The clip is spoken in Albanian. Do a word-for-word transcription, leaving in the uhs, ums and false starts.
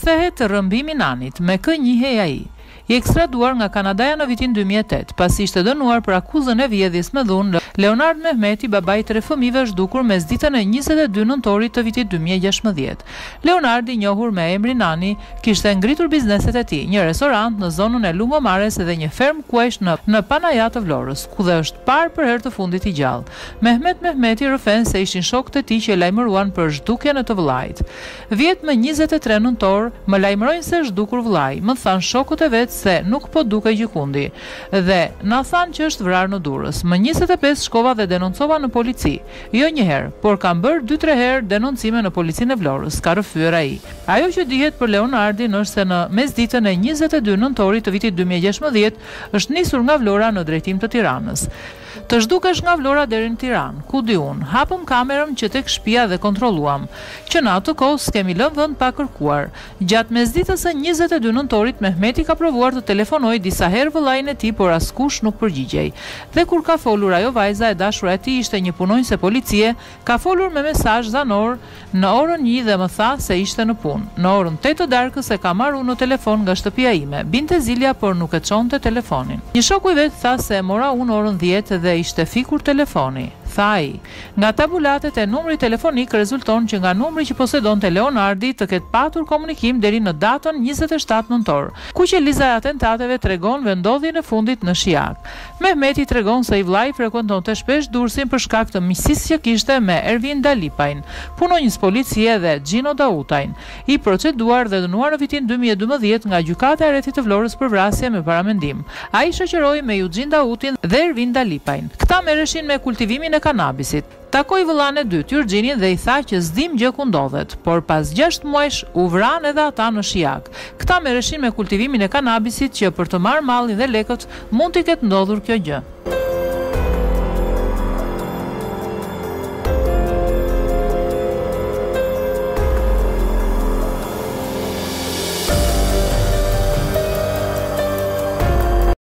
Kthehet rrëmbimi i Nanit, me kë njihej ai. I ekstraduar nga Kanadaja në vitin dy mijë e tetë, pasi ishte dënuar për akuzën e vjedhjes me dhunë, Leonard Mehmeti, babai i tre fëmijëve, është zhdukur mes ditën e njëzet e dy nëntorit të vitit dy mijë e gjashtëdhjetë. Leonardi, i njohur me emrin Nani, kishte ngritur bizneset e tij, një restorant në zonën e Lungomares dhe një fermë kuajsh në në Panaja të Vlorës, ku dhe është parë për herë të fundit i gjallë. Mehmet Mehmeti rrëfen se ishin shokët e tij që e lajmëruan për zhdukjen e të vëllait. Vjet më njëzet e tre nëntor, më lajmërojnë se është zhdukur vëllai, më than shokët e vet se nuk po duke gjikundi dhe na than që është vrarë në Durrës. Më njëzet e pesë shkova dhe denoncova në polici. Jo një herë, por kam bërë dy tre herë denoncime në policinë e Vlorës, ka rrëfyer ai. Ajo që dihet për Leonardin është se në mesditën e njëzet e dy nëntorit të vitit dy mijë e gjashtëdhjetë është nisur nga Vlora në drejtim të Tiranës. Të zhdukesh nga Vlora deri në Tiranë, ku di unë, hapëm kamerën që tek shtëpia dhe kontrolluam, që në atë kohë s'kemi lënë vend pa kërkuar. Gjatë mesditës së njëzet e dy nëntorit, Mehmeti ka provuar të telefonojë disa herë vëllain e tij, por askush nuk përgjigjej. Dhe kur ka folur ajo vajza e dashura e tij, ishte një punonjëse policie, ka folur me mesazh zanor në orën një dhe më tha se ishte në punë. Në orën tetë të darkës e ka marrë unë në telefon nga shtëpia ime. Binte Zilja, por nuk e çonte telefonin. Një shoku i vet tha se e mora unë orën dhjetë dhe ishte fikur telefoni. Tha ai. Nga tabulatet e numrit telefonik rezulton që nga numri që posedonte Leonardi të ketë patur komunikim deri në datën njëzet e shtatë nëntor, ku që liza e atentateve tregon vendodhjen e fundit në Shijak. Mehmeti tregon se i vllai frekuentonte shpesh Durrësin për shkak të miqësisë që kishte me Ervin Dalipajn, punonjës policie, dhe Gjino Dautajn, i proceduar dhe dënuar në vitin dy mijë e dymbëdhjetë nga gjykata e rrethit të Vlorës për vrasje me paramendim. Ai shoqëroi me Eugene Dautin dhe Ervin Dalipajn. Këta merreshin me kultivimin e kanabisit. Takoi vëllain e dytë, Jurgjinin, dhe i tha që s'dim gjë ku ndodhet, por pas gjashtë muajsh u vran edhe ata në Shijak. Këta merreshin me kultivimin e kanabisit që për të marrë mallin dhe lekët mund t'i ketë ndodhur kjo gjë.